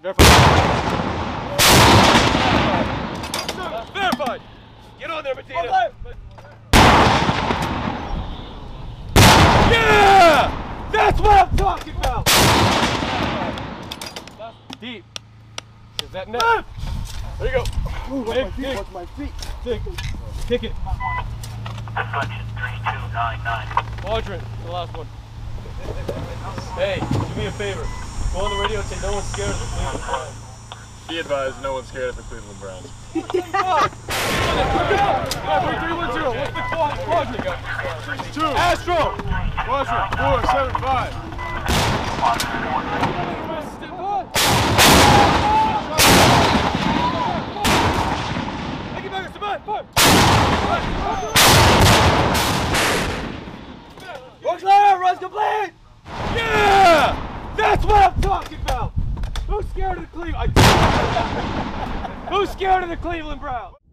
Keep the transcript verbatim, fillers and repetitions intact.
Verified! Get on there, Medina! Yeah! That's what I'm talking about! Deep. Is that net? There you go. Ooh, watch my feet, watch my feet. Kick, kick it. Deflection three two nine nine. Quadrant, the last one. Hey, do me a favor. Go on the radio and say no one's scared of the Cleveland Browns. Be advised, no one's scared of the Cleveland Browns. three three one zero. What's the quadrant? Two. Astro. Quadrant four seven five. We're clear! Run's complete! Yeah! That's what I'm talking about! Who's scared of the Cleveland? Who's scared of the Cleveland Browns?